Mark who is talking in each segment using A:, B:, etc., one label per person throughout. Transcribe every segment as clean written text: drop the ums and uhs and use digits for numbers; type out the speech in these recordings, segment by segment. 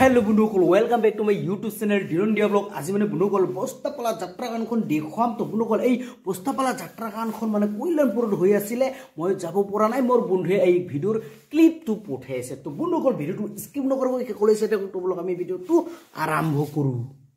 A: Hello बंधुসকল welcome back to my YouTube channel डिरंडिया blog आज माने बंधुসকল বস্তাপালা যাত্ৰা গানখন দেখুৱাম তো বंधुসকল এই বস্তাপালা যাত্ৰা গানখন মানে কল্যাণপুৰত হৈ আছিল মই যাব পৰা নাই মোৰ বন্ধুৱে এই ভিডিওৰ ক্লিপটো পঠাইছে তো বंधुসকল ভিডিওটো স্কিপ নকৰিব কি কলৈছে তো ব্লগ আমি ভিডিওটো আৰম্ভ কৰো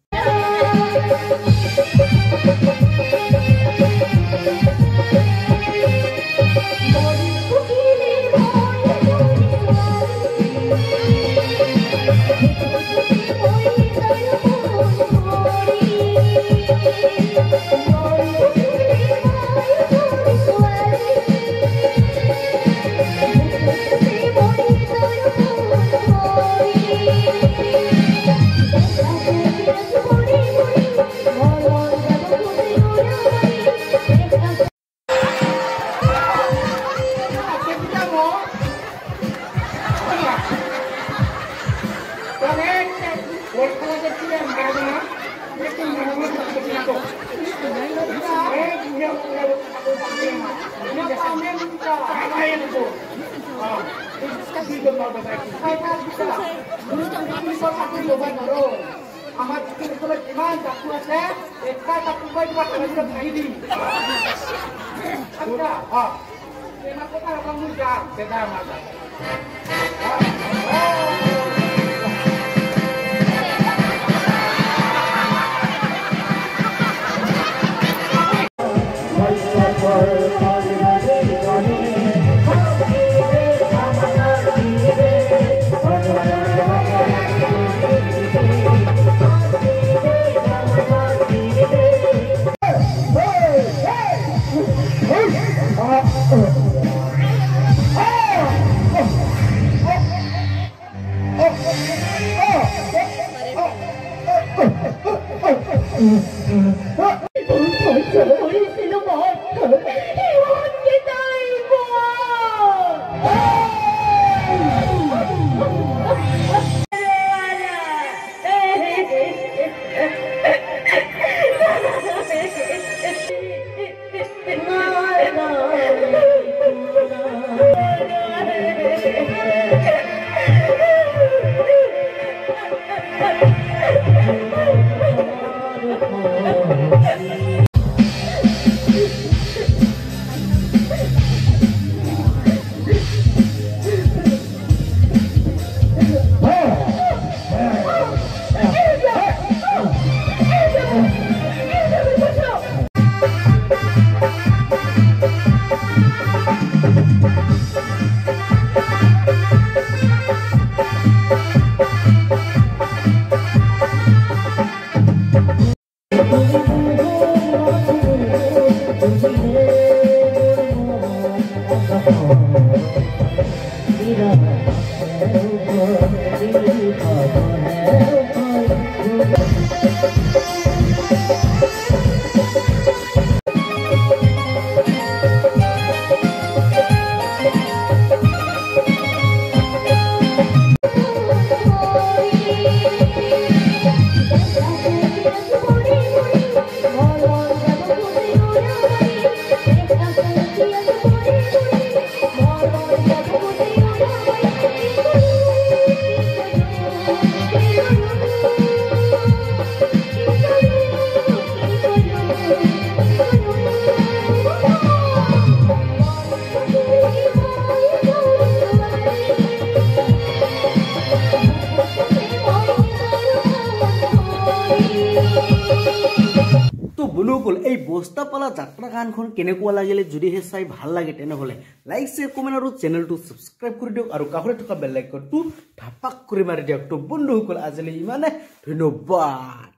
A: এই বস্তাপালা যাত্ৰা গানখন কেনেকুৱা লাগিলে যদি হে চাই ভাল লাগে তেনেহলে লাইক শেয়াৰ কমেন্ট আৰু চেনেলটো সাবস্ক্ৰাইব কৰি দিয়ক আৰু কাষতে থকা বেল আইকনটো ধাপাক কৰি মাৰি দিয়ক তো বন্ধুসকল আজিলৈ ইমানে ধন্যবাদ।